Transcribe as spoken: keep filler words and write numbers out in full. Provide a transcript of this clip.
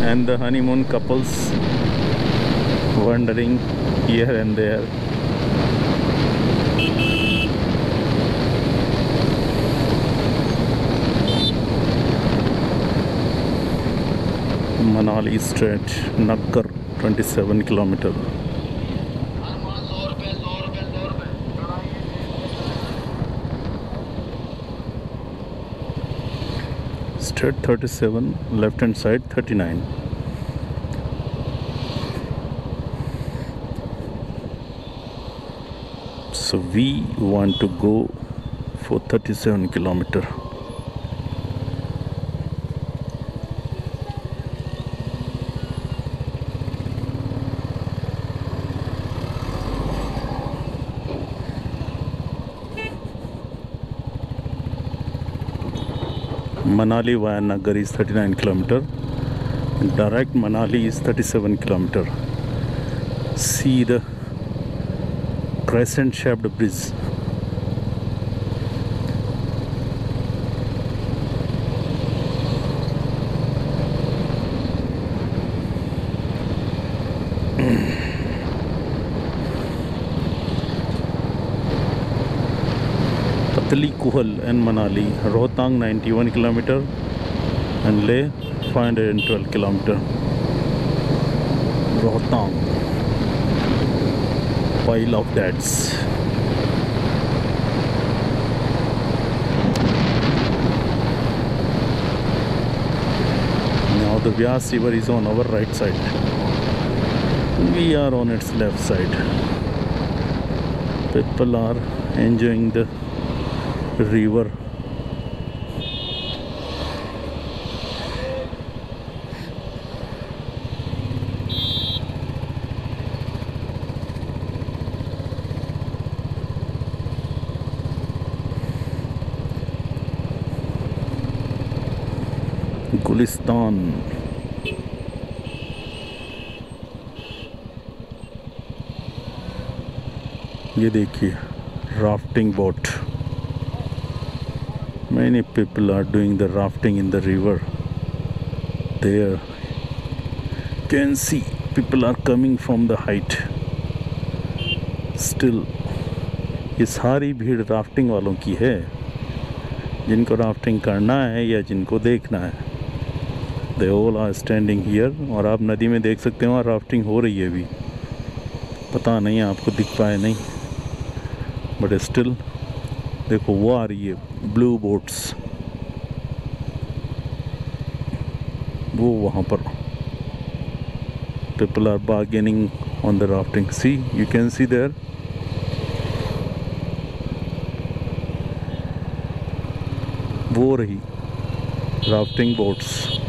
and the honeymoon couples wandering here and there. Manali straight, Nakkar, twenty-seven kilometer. Straight thirty-seven, left hand side thirty-nine. So we want to go for thirty-seven kilometer. Manali via Nagar is thirty-nine kilometer. Direct Manali is thirty-seven kilometer. See the crescent shaped bridge. Patali Kuhal and Manali, Rohtang ninety-one kilometer and Leh five hundred twelve kilometer. Rohtang, pile of dads. Now the Vyas river is on our right side. We are on its left side. People are enjoying the river. Gulistan, ये देखिए rafting boat. Many people are doing the rafting in the river. There can see people are coming from the height. Still ये सारी भीड़ rafting वालों की है, जिनको rafting करना है या जिनको देखना है. They all are standing here. और आप नदी में देख सकते हो राफ्टिंग हो रही है अभी. पता नहीं आपको दिख पाए नहीं, बट स्टिल देखो वो आ रही है ब्लू बोट्स, वो वहाँ पर. People are bargaining on the rafting. See, you can see there. वो रही राफ्टिंग बोट्स.